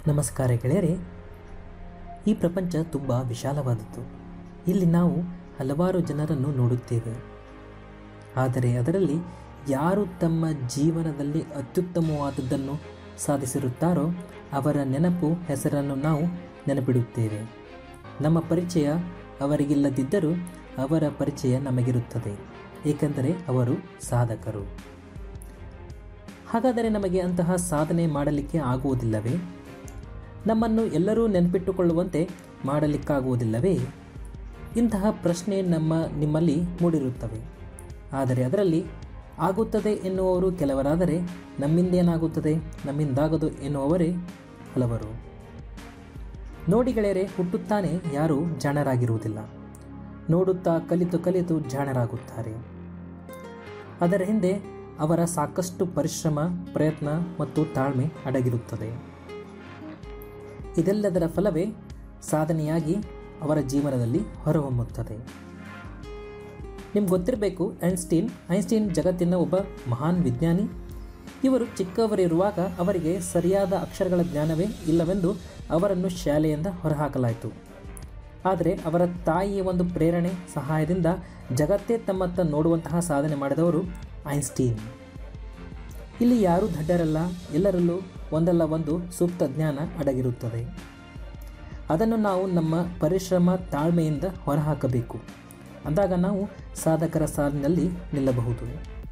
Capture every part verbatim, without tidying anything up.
ನಮಸ್ಕಾರ ಗೆಳೆಯರೇ. ಈ ಪ್ರಪಂಚ ತುಂಬ ವಿಶಾಲವಾದದ್ದು. ಇಲ್ಲಿ ನಾವು ಹಲವಾರು ಜನರನ್ನು ನೋಡುತ್ತೇವೆ. ಆದರೆ ಅದರಲ್ಲಿ ಯಾರು ತಮ್ಮ ಜೀವನದಲ್ಲಿ ಅತ್ಯುತ್ತಮವಾದದ್ದನ್ನು ಸಾಧಿಸಿರುತ್ತಾರೋ ಅವರ ನೆನಪು ಹೆಸರನ್ನು ನಾವು ನೆನಪಿಡುತ್ತೇವೆ. ನಮ್ಮ ಪರಿಚಯ ಅವರಿಗಿಲ್ಲದಿದ್ದರೂ ಅವರ ಪರಿಚಯ ನಮಗಿರುತ್ತದೆ, ಏಕೆಂದರೆ ಅವರು ಸಾಧಕರು. ಹಾಗಾದರೆ ನಮಗೆ ಅಂತಹ ಸಾಧನೆ ಮಾಡಲಿಕ್ಕೆ ಆಗುವುದಿಲ್ಲವೇ? ನಮ್ಮನ್ನು ಎಲ್ಲರೂ ನೆನಪಿಟ್ಟುಕೊಳ್ಳುವಂತೆ ಮಾಡಲಿಕ್ಕಾಗುವುದಿಲ್ಲವೇ? ಇಂತಹ ಪ್ರಶ್ನೆ ನಮ್ಮ ನಿಮ್ಮಲ್ಲಿ ಮೂಡಿರುತ್ತವೆ. ಆದರೆ ಅದರಲ್ಲಿ ಆಗುತ್ತದೆ ಎನ್ನುವವರು ಕೆಲವರಾದರೆ ನಮ್ಮಿಂದೇನಾಗುತ್ತದೆ, ನಮ್ಮಿಂದಾಗದು ಎನ್ನುವವರೇ ಹಲವರು. ನೋಡಿ ಗೆಳೆಯರೆ, ಹುಟ್ಟುತ್ತಾನೆ ಯಾರೂ ಜಾಣರಾಗಿರುವುದಿಲ್ಲ. ನೋಡುತ್ತಾ ಕಲಿತು ಕಲಿತು ಜಾಣರಾಗುತ್ತಾರೆ. ಅದರ ಹಿಂದೆ ಅವರ ಸಾಕಷ್ಟು ಪರಿಶ್ರಮ, ಪ್ರಯತ್ನ ಮತ್ತು ತಾಳ್ಮೆ ಅಡಗಿರುತ್ತದೆ. ಇದೆಲ್ಲದರ ಫಲವೇ ಸಾಧನೆಯಾಗಿ ಅವರ ಜೀವನದಲ್ಲಿ ಹೊರಹೊಮ್ಮುತ್ತದೆ. ನಿಮ್ಗೆ ಗೊತ್ತಿರಬೇಕು, ಐನ್ಸ್ಟೀನ್ ಐನ್ಸ್ಟೀನ್ ಜಗತ್ತಿನ ಒಬ್ಬ ಮಹಾನ್ ವಿಜ್ಞಾನಿ. ಇವರು ಚಿಕ್ಕವರಿರುವಾಗ ಅವರಿಗೆ ಸರಿಯಾದ ಅಕ್ಷರಗಳ ಜ್ಞಾನವೇ ಇಲ್ಲವೆಂದು ಅವರನ್ನು ಶಾಲೆಯಿಂದ ಹೊರಹಾಕಲಾಯಿತು. ಆದರೆ ಅವರ ತಾಯಿಯ ಒಂದು ಪ್ರೇರಣೆ ಸಹಾಯದಿಂದ ಜಗತ್ತೇ ತಮ್ಮತ್ತ ನೋಡುವಂತಹ ಸಾಧನೆ ಮಾಡಿದವರು ಐನ್ಸ್ಟೀನ್. ಇಲ್ಲಿ ಯಾರೂ ದಡ್ಡರಲ್ಲ, ಎಲ್ಲರಲ್ಲೂ ಒಂದಲ್ಲ ಒಂದು ಸೂಕ್ತ ಜ್ಞಾನ ಅಡಗಿರುತ್ತದೆ. ಅದನ್ನು ನಾವು ನಮ್ಮ ಪರಿಶ್ರಮ, ತಾಳ್ಮೆಯಿಂದ ಹೊರಹಾಕಬೇಕು. ಅಂದಾಗ ನಾವು ಸಾಧಕರ ಸಾಲಿನಲ್ಲಿ ನಿಲ್ಲಬಹುದು.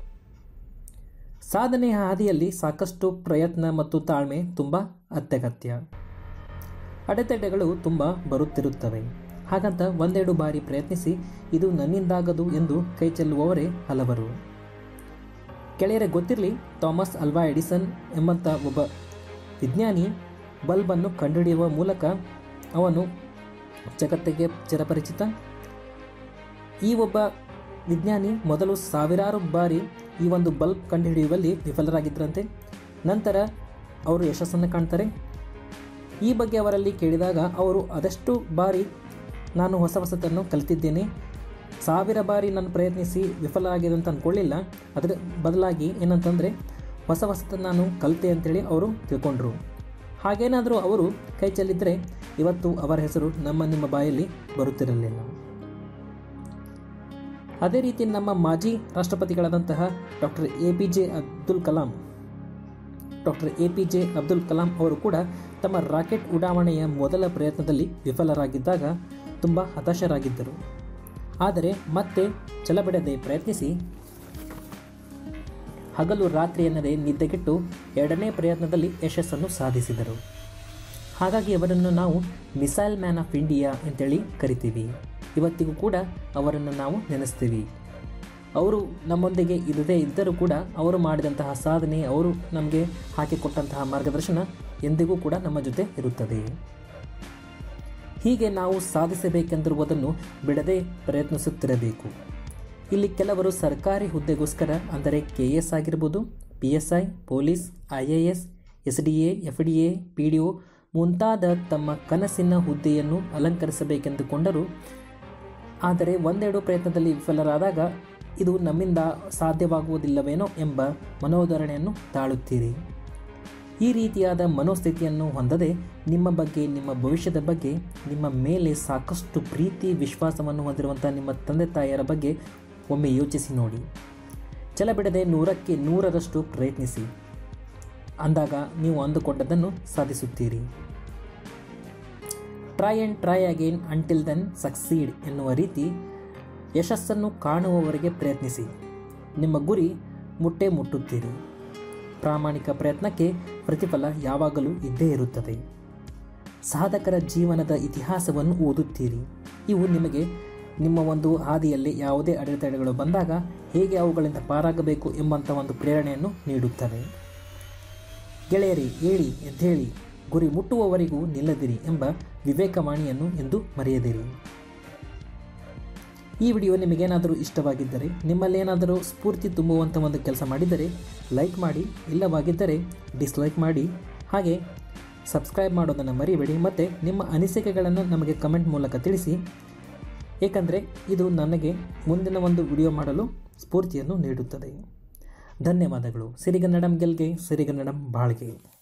ಸಾಧನೆಯ ಹಾದಿಯಲ್ಲಿ ಸಾಕಷ್ಟು ಪ್ರಯತ್ನ ಮತ್ತು ತಾಳ್ಮೆ ತುಂಬ ಅತ್ಯಗತ್ಯ. ಅಡೆತಡೆಗಳು ತುಂಬ ಬರುತ್ತಿರುತ್ತವೆ. ಹಾಗಂತ ಒಂದೆರಡು ಬಾರಿ ಪ್ರಯತ್ನಿಸಿ ಇದು ನನ್ನಿಂದಾಗದು ಎಂದು ಕೈ ಚೆಲ್ಲುವವರೇ ಹಲವರು. ಗೆಳೆಯರೆ, ಗೊತ್ತಿರಲಿ, ಥಾಮಸ್ ಅಲ್ವಾ ಎಡಿಸನ್ ಎಂಬಂಥ ಒಬ್ಬ ವಿಜ್ಞಾನಿ ಬಲ್ಬನ್ನು ಕಂಡುಹಿಡಿಯುವ ಮೂಲಕ ಅವನು ಜಗತ್ತಿಗೆ ಚಿರಪರಿಚಿತ. ಈ ಒಬ್ಬ ವಿಜ್ಞಾನಿ ಮೊದಲು ಸಾವಿರಾರು ಬಾರಿ ಈ ಒಂದು ಬಲ್ಬ್ ಕಂಡುಹಿಡಿಯುವಲ್ಲಿ ವಿಫಲರಾಗಿದ್ದರಂತೆ. ನಂತರ ಅವರು ಯಶಸ್ಸನ್ನು ಕಾಣ್ತಾರೆ. ಈ ಬಗ್ಗೆ ಅವರಲ್ಲಿ ಕೇಳಿದಾಗ ಅವರು ಅದೆಷ್ಟು ಬಾರಿ ನಾನು ಹೊಸ ಹೊಸತನ್ನು ಕಲಿತಿದ್ದೇನೆ, ಸಾವಿರ ಬಾರಿ ನಾನು ಪ್ರಯತ್ನಿಸಿ ವಿಫಲ ಆಗಿದೆ ಅಂತ ಅಂದ್ಕೊಳ್ಳಿಲ್ಲ, ಅದರ ಬದಲಾಗಿ ಏನಂತಂದರೆ ಹೊಸ ಹೊಸತನ್ನು ನಾನು ಕಲಿತೆ ಅಂತೇಳಿ ಅವರು ತಿಳ್ಕೊಂಡ್ರು. ಹಾಗೇನಾದರೂ ಅವರು ಕೈ ಚೆಲ್ಲಿದ್ದರೆ ಇವತ್ತು ಅವರ ಹೆಸರು ನಮ್ಮ ನಿಮ್ಮ ಬಾಯಲ್ಲಿ ಬರುತ್ತಿರಲಿಲ್ಲ. ಅದೇ ರೀತಿ ನಮ್ಮ ಮಾಜಿ ರಾಷ್ಟ್ರಪತಿಗಳಾದಂತಹ doctor A P J Abdul Kalam doctor A P J Abdul Kalam ಅವರು ಕೂಡ ತಮ್ಮ ರಾಕೆಟ್ ಉಡಾವಣೆಯ ಮೊದಲ ಪ್ರಯತ್ನದಲ್ಲಿ ವಿಫಲರಾಗಿದ್ದಾಗ ತುಂಬ ಹತಾಶರಾಗಿದ್ದರು. ಆದರೆ ಮತ್ತೆ ಛಲಬಿಡದೆ ಪ್ರಯತ್ನಿಸಿ ಹಗಲು ರಾತ್ರಿ ಎನ್ನದೇ ನಿದ್ದೆಗೆಟ್ಟು ಎರಡನೇ ಪ್ರಯತ್ನದಲ್ಲಿ ಯಶಸ್ಸನ್ನು ಸಾಧಿಸಿದರು. ಹಾಗಾಗಿ ಅವರನ್ನು ನಾವು ಮಿಸೈಲ್ ಮ್ಯಾನ್ ಆಫ್ ಇಂಡಿಯಾ ಅಂತೇಳಿ ಕರಿತೀವಿ. ಇವತ್ತಿಗೂ ಕೂಡ ಅವರನ್ನು ನಾವು ನೆನೆಸ್ತೀವಿ. ಅವರು ನಮ್ಮೊಂದಿಗೆ ಇಲ್ಲದೇ ಇದ್ದರೂ ಕೂಡ ಅವರು ಮಾಡಿದಂತಹ ಸಾಧನೆ, ಅವರು ನಮಗೆ ಹಾಕಿಕೊಟ್ಟಂತಹ ಮಾರ್ಗದರ್ಶನ ಎಂದಿಗೂ ಕೂಡ ನಮ್ಮ ಜೊತೆ ಇರುತ್ತದೆ. ಹೀಗೆ ನಾವು ಸಾಧಿಸಬೇಕೆಂದಿರುವುದನ್ನು ಬಿಡದೆ ಪ್ರಯತ್ನಿಸುತ್ತಿರಬೇಕು. ಇಲ್ಲಿ ಕೆಲವರು ಸರ್ಕಾರಿ ಹುದ್ದೆಗೋಸ್ಕರ, ಅಂದರೆ ಕೆ ಎ ಎಸ್ ಆಗಿರ್ಬೋದು, P S I, police, I A S, S D A, F D A, P D O ಮುಂತಾದ ತಮ್ಮ ಕನಸಿನ ಹುದ್ದೆಯನ್ನು ಅಲಂಕರಿಸಬೇಕೆಂದುಕೊಂಡರು. ಆದರೆ ಒಂದೆರಡು ಪ್ರಯತ್ನದಲ್ಲಿ ವಿಫಲರಾದಾಗ ಇದು ನಮ್ಮಿಂದ ಸಾಧ್ಯವಾಗುವುದಿಲ್ಲವೇನೋ ಎಂಬ ಮನೋಧರಣೆಯನ್ನು ತಾಳುತ್ತೀರಿ. ಈ ರೀತಿಯಾದ ಮನೋಸ್ಥಿತಿಯನ್ನು ಹೊಂದದೆ ನಿಮ್ಮ ಬಗ್ಗೆ, ನಿಮ್ಮ ಭವಿಷ್ಯದ ಬಗ್ಗೆ, ನಿಮ್ಮ ಮೇಲೆ ಸಾಕಷ್ಟು ಪ್ರೀತಿ ವಿಶ್ವಾಸವನ್ನು ಹೊಂದಿರುವಂಥ ನಿಮ್ಮ ತಂದೆ ತಾಯಿಯರ ಬಗ್ಗೆ ಒಮ್ಮೆ ಯೋಚಿಸಿ ನೋಡಿ. ಛಲಬಿಡದೆ ನೂರಕ್ಕೆ ನೂರರಷ್ಟು ಪ್ರಯತ್ನಿಸಿ. ಅಂದಾಗ ನೀವು ಅಂದುಕೊಂಡದ್ದನ್ನು ಸಾಧಿಸುತ್ತೀರಿ. Try and try again until then succeed ಎನ್ನುವ ರೀತಿ ಯಶಸ್ಸನ್ನು ಕಾಣುವವರೆಗೆ ಪ್ರಯತ್ನಿಸಿ. ನಿಮ್ಮ ಗುರಿ ಮುಟ್ಟೇ ಮುಟ್ಟುತ್ತೀರಿ. ಪ್ರಾಮಾಣಿಕ ಪ್ರಯತ್ನಕ್ಕೆ ಪ್ರತಿಫಲ ಯಾವಾಗಲೂ ಇದ್ದೇ ಇರುತ್ತದೆ. ಸಾಧಕರ ಜೀವನದ ಇತಿಹಾಸವನ್ನು ಓದುತ್ತೀರಿ. ಇವು ನಿಮಗೆ ನಿಮ್ಮ ಒಂದು ಹಾದಿಯಲ್ಲಿ ಯಾವುದೇ ಅಡೆತಡೆಗಳು ಬಂದಾಗ ಹೇಗೆ ಅವುಗಳಿಂದ ಪಾರಾಗಬೇಕು ಎಂಬಂಥ ಒಂದು ಪ್ರೇರಣೆಯನ್ನು ನೀಡುತ್ತವೆ. ಗೆಳೆಯರಿ, ಏಳಿ ಎದ್ದೇಳಿ, ಗುರಿ ಮುಟ್ಟುವವರೆಗೂ ನಿಲ್ಲದಿರಿ ಎಂಬ ವಿವೇಕವಾಣಿಯನ್ನು ಎಂದು ಮರೆಯದಿರಿ. ಈ ವಿಡಿಯೋ ನಿಮಗೇನಾದರೂ ಇಷ್ಟವಾಗಿದ್ದರೆ, ನಿಮ್ಮಲ್ಲೇನಾದರೂ ಸ್ಫೂರ್ತಿ ತುಂಬುವಂಥ ಒಂದು ಕೆಲಸ ಮಾಡಿದರೆ ಲೈಕ್ ಮಾಡಿ, ಇಲ್ಲವಾಗಿದ್ದರೆ ಡಿಸ್ಲೈಕ್ ಮಾಡಿ. ಹಾಗೆ ಸಬ್ಸ್ಕ್ರೈಬ್ ಮಾಡೋದನ್ನು ಮರಿಬೇಡಿ. ಮತ್ತು ನಿಮ್ಮ ಅನಿಸಿಕೆಗಳನ್ನು ನಮಗೆ ಕಮೆಂಟ್ ಮೂಲಕ ತಿಳಿಸಿ, ಏಕೆಂದರೆ ಇದು ನನಗೆ ಮುಂದಿನ ಒಂದು ವಿಡಿಯೋ ಮಾಡಲು ಸ್ಫೂರ್ತಿಯನ್ನು ನೀಡುತ್ತದೆ. ಧನ್ಯವಾದಗಳು. ಸಿರಿಗನ್ನಡಂ ಗೆಲ್ಗೆ, ಸಿರಿಗನ್ನಡಂ ಬಾಳ್ಗೆ.